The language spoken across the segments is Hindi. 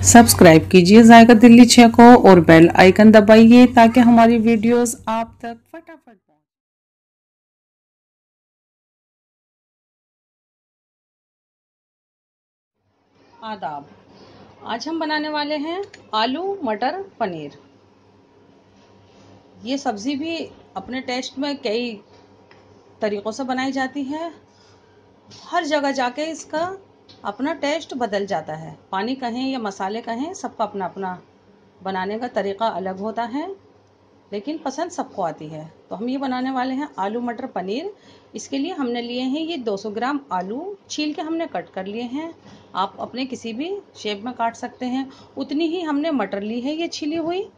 सब्सक्राइब कीजिए जायका दिल्ली 6 को और बेल आइकन दबाइए ताकि हमारी वीडियोस आप तक फटाफट पहुंचे। आदाब। आज हम बनाने वाले हैं आलू मटर पनीर। ये सब्ज़ी भी अपने टेस्ट में कई तरीक़ों से बनाई जाती है। हर जगह जाके इसका अपना टेस्ट बदल जाता है। पानी कहें या मसाले कहें, सबका अपना अपना बनाने का तरीक़ा अलग होता है, लेकिन पसंद सबको आती है। तो हम ये बनाने वाले हैं आलू मटर पनीर। इसके लिए हमने लिए हैं ये 200 ग्राम आलू, छील के हमने कट कर लिए हैं। आप अपने किसी भी शेप में काट सकते हैं। उतनी ही हमने मटर ली है ये छिली हुई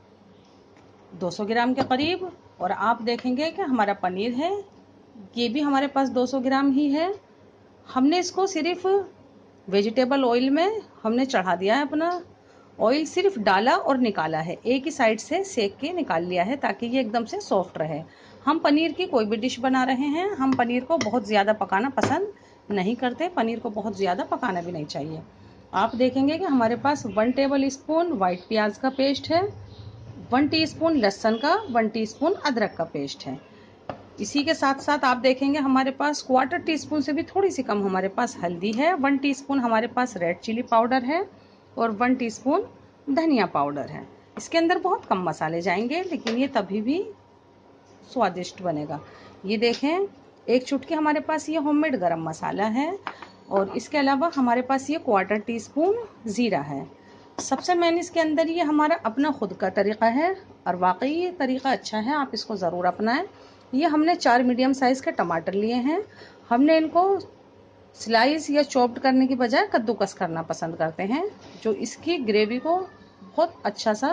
200 ग्राम के करीब। और आप देखेंगे कि हमारा पनीर है ये भी हमारे पास 200 ग्राम ही है। हमने इसको सिर्फ वेजिटेबल ऑयल में हमने चढ़ा दिया है। अपना ऑयल सिर्फ डाला और निकाला है, एक ही साइड से सेक के निकाल लिया है ताकि ये एकदम से सॉफ्ट रहे। हम पनीर की कोई भी डिश बना रहे हैं, हम पनीर को बहुत ज़्यादा पकाना पसंद नहीं करते। पनीर को बहुत ज़्यादा पकाना भी नहीं चाहिए। आप देखेंगे कि हमारे पास 1 टेबल स्पून वाइट प्याज का पेस्ट है, 1 टीस्पून लहसुन का, 1 टीस्पून अदरक का पेस्ट है। इसी के साथ साथ आप देखेंगे हमारे पास 1/4 टीस्पून से भी थोड़ी सी कम हमारे पास हल्दी है, 1 टीस्पून हमारे पास रेड चिली पाउडर है और 1 टीस्पून धनिया पाउडर है। इसके अंदर बहुत कम मसाले जाएंगे, लेकिन ये तभी भी स्वादिष्ट बनेगा। ये देखें, एक चुटकी हमारे पास ये होममेड गरम मसाला है और इसके अलावा हमारे पास ये 1/4 टीस्पून ज़ीरा है। सबसे मेन इसके अंदर ये हमारा अपना खुद का तरीक़ा है और वाकई ये तरीक़ा अच्छा है, आप इसको ज़रूर अपनाएं। ये हमने 4 मीडियम साइज़ के टमाटर लिए हैं। हमने इनको स्लाइस या चॉप्ड करने की बजाय कद्दूकस करना पसंद करते हैं, जो इसकी ग्रेवी को बहुत अच्छा सा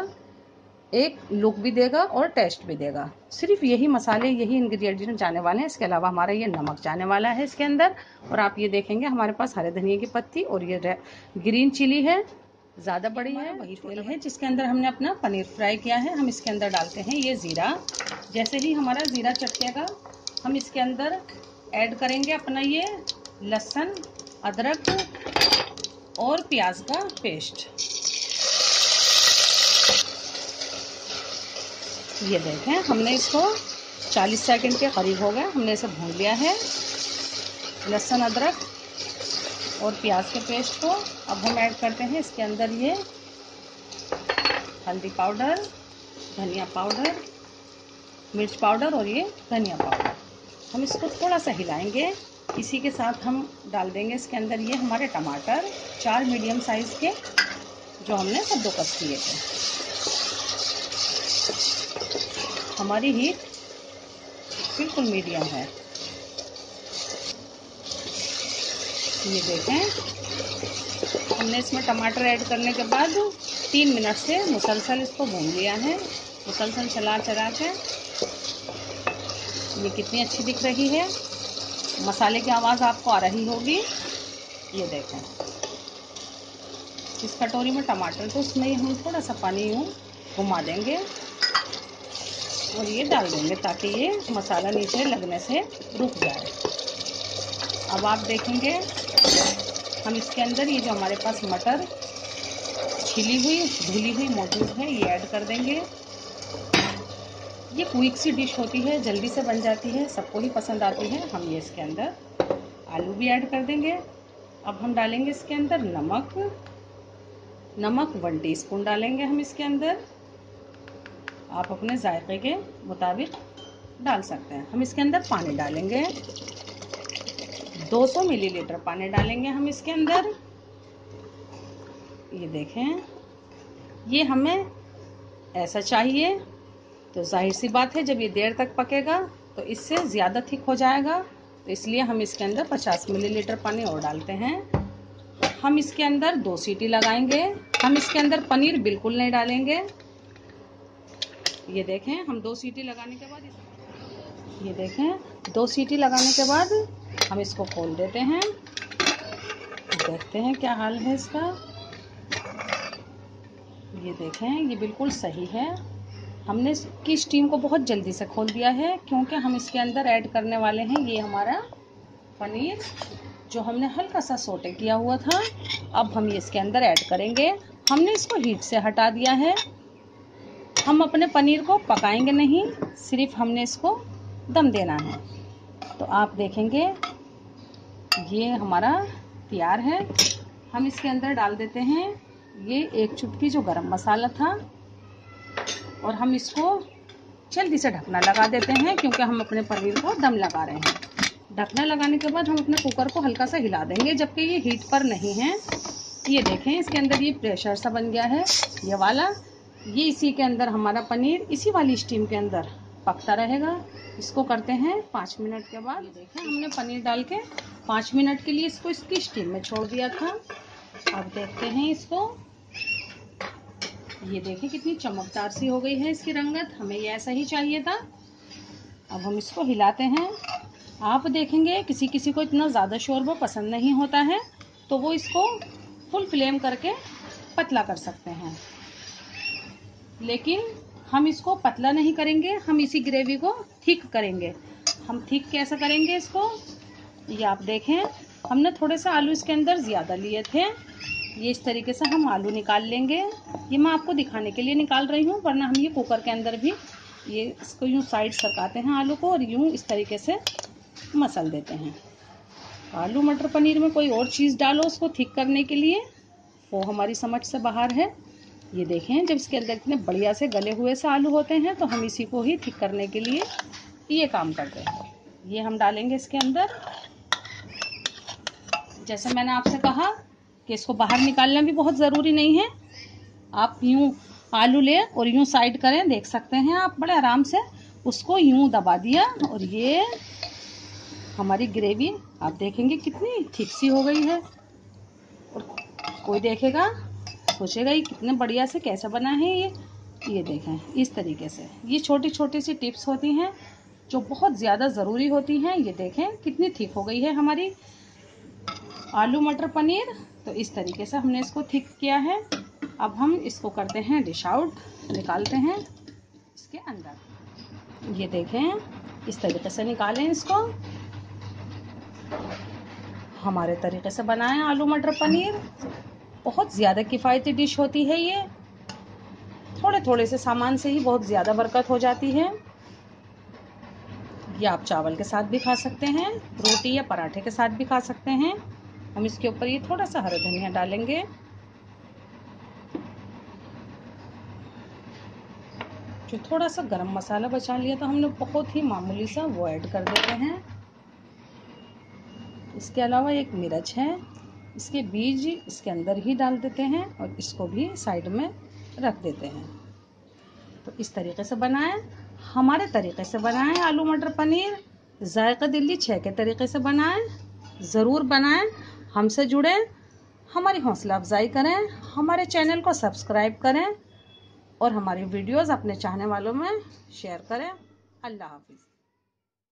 एक लुक भी देगा और टेस्ट भी देगा। सिर्फ यही मसाले, यही इंग्रेडिएंट जाने वाले हैं। इसके अलावा हमारा ये नमक जाने वाला है इसके अंदर। और आप ये देखेंगे हमारे पास हरे धनिया की पत्ती और ये ग्रीन चिली है, ज़्यादा बड़ी है। वही तेल है जिसके अंदर हमने अपना पनीर फ्राई किया है। हम इसके अंदर डालते हैं ये ज़ीरा। जैसे ही हमारा ज़ीरा चटकेगा, हम इसके अंदर ऐड करेंगे अपना ये लहसुन, अदरक और प्याज का पेस्ट। ये देखें, हमने इसको 40 सेकंड के करीब हो गए, हमने इसे भून लिया है लहसुन, अदरक और प्याज के पेस्ट को। अब हम ऐड करते हैं इसके अंदर ये हल्दी पाउडर, धनिया पाउडर, मिर्च पाउडर और ये धनिया पाउडर। हम इसको थोड़ा सा हिलाएंगे। इसी के साथ हम डाल देंगे इसके अंदर ये हमारे टमाटर, 4 मीडियम साइज़ के, जो हमने कद्दूकस किए थे। हमारी हीट बिल्कुल मीडियम है। ये देखें, हमने इसमें टमाटर ऐड करने के बाद 3 मिनट से मुसलसल इसको भून लिया है। मुसलसल चला चला के ये कितनी अच्छी दिख रही है। मसाले की आवाज़ आपको आ रही होगी। ये देखें, इस कटोरी में टमाटर, तो उसमें हम थोड़ा सा पानी यूँ घुमा देंगे और ये डाल देंगे ताकि ये मसाला नीचे लगने से रुक जाए। अब आप देखेंगे हम इसके अंदर ये जो हमारे पास मटर छिली हुई धुली हुई मौजूद है, ये ऐड कर देंगे। ये क्विक सी डिश होती है, जल्दी से बन जाती है, सबको ही पसंद आती है। हम ये इसके अंदर आलू भी ऐड कर देंगे। अब हम डालेंगे इसके अंदर नमक 1 टीस्पून डालेंगे हम इसके अंदर। आप अपने जायके के मुताबिक डाल सकते हैं। हम इसके अंदर पानी डालेंगे, 200 मिलीलीटर पानी डालेंगे हम इसके अंदर। ये देखें, ये हमें ऐसा चाहिए, तो जाहिर सी बात है जब ये देर तक पकेगा तो इससे ज़्यादा थिक हो जाएगा, तो इसलिए हम इसके अंदर 50 मिलीलीटर पानी और डालते हैं। हम इसके अंदर 2 सीटी लगाएंगे। हम इसके अंदर पनीर बिल्कुल नहीं डालेंगे। ये देखें, हम 2 सीटी लगाने के बाद, ये देखें 2 सीटी लगाने के बाद हम इसको खोल देते हैं। देखते हैं क्या हाल है इसका। ये देखें, ये बिल्कुल सही है। हमने इसकी स्टीम को बहुत जल्दी से खोल दिया है, क्योंकि हम इसके अंदर ऐड करने वाले हैं ये हमारा पनीर, जो हमने हल्का सा सोटे किया हुआ था। अब हम ये इसके अंदर ऐड करेंगे। हमने इसको हीट से हटा दिया है। हम अपने पनीर को पकाएंगे नहीं, सिर्फ हमने इसको दम देना है। तो आप देखेंगे ये हमारा तैयार है। हम इसके अंदर डाल देते हैं ये 1 चुटकी जो गरम मसाला था, और हम इसको जल्दी से ढकना लगा देते हैं क्योंकि हम अपने पनीर को दम लगा रहे हैं। ढकना लगाने के बाद हम अपने कुकर को हल्का सा हिला देंगे, जबकि ये हीट पर नहीं है। ये देखें इसके अंदर ये प्रेशर सा बन गया है ये वाला। ये इसी के अंदर हमारा पनीर इसी वाली स्टीम के अंदर पकता रहेगा। इसको करते हैं 5 मिनट के बाद। ये देखें हमने पनीर डाल के 5 मिनट के लिए इसको इसकी स्टीम में छोड़ दिया था। अब देखते हैं इसको। ये देखें कितनी चमकदार सी हो गई है इसकी रंगत, हमें ये ऐसा ही चाहिए था। अब हम इसको हिलाते हैं। आप देखेंगे किसी किसी को इतना ज़्यादा शोरबा पसंद नहीं होता है, तो वो इसको फुल फ्लेम करके पतला कर सकते हैं, लेकिन हम इसको पतला नहीं करेंगे, हम इसी ग्रेवी को थिक करेंगे। हम थिक कैसे करेंगे इसको, ये आप देखें हमने थोड़े से आलू इसके अंदर ज़्यादा लिए थे। ये इस तरीके से हम आलू निकाल लेंगे। ये मैं आपको दिखाने के लिए निकाल रही हूँ, वरना हम ये कुकर के अंदर भी ये इसको यूँ साइड सरकाते हैं आलू को, और यूँ इस तरीके से मसल देते हैं। आलू मटर पनीर में कोई और चीज़ डालो उसको थिक करने के लिए, वो हमारी समझ से बाहर है। ये देखें जब इसके अंदर इतने बढ़िया से गले हुए से आलू होते हैं, तो हम इसी को ही थिक करने के लिए ये काम करते हैं। ये हम डालेंगे इसके अंदर। जैसे मैंने आपसे कहा कि इसको बाहर निकालना भी बहुत ज़रूरी नहीं है। आप यूँ आलू ले और यूँ साइड करें, देख सकते हैं आप बड़े आराम से उसको यूँ दबा दिया, और ये हमारी ग्रेवी आप देखेंगे कितनी ठीक सी हो गई है। और कोई देखेगा सोचेगा ये कितने बढ़िया से कैसे बना है ये देखें इस तरीके से। ये छोटी छोटी सी टिप्स होती हैं जो बहुत ज़्यादा ज़रूरी होती हैं। ये देखें कितनी थिक हो गई है हमारी आलू मटर पनीर। तो इस तरीके से हमने इसको थिक किया है। अब हम इसको करते हैं डिश आउट, निकालते हैं इसके अंदर। ये देखें इस तरीके से निकालें इसको। हमारे तरीके से बनाएं आलू मटर पनीर। बहुत ज़्यादा किफ़ायती डिश होती है ये। थोड़े थोड़े से सामान से ही बहुत ज़्यादा बरकत हो जाती है। ये आप चावल के साथ भी खा सकते हैं, रोटी या पराठे के साथ भी खा सकते हैं। हम इसके ऊपर ये थोड़ा सा हरा धनिया डालेंगे। जो थोड़ा सा गरम मसाला बचा लिया था हमने बहुत ही मामूली सा, वो ऐड कर देते हैं। इसके अलावा एक मिर्च है, इसके बीज इसके अंदर ही डाल देते हैं और इसको भी साइड में रख देते हैं। तो इस तरीके से बनाएं, हमारे तरीके से बनाएं आलू मटर पनीर। जायका दिल्ली 6 के तरीके से बनाएं, ज़रूर बनाएं। हमसे जुड़ें, हमारी हौसला अफजाई करें, हमारे चैनल को सब्सक्राइब करें और हमारी वीडियोस अपने चाहने वालों में शेयर करें। अल्लाह हाफिज़।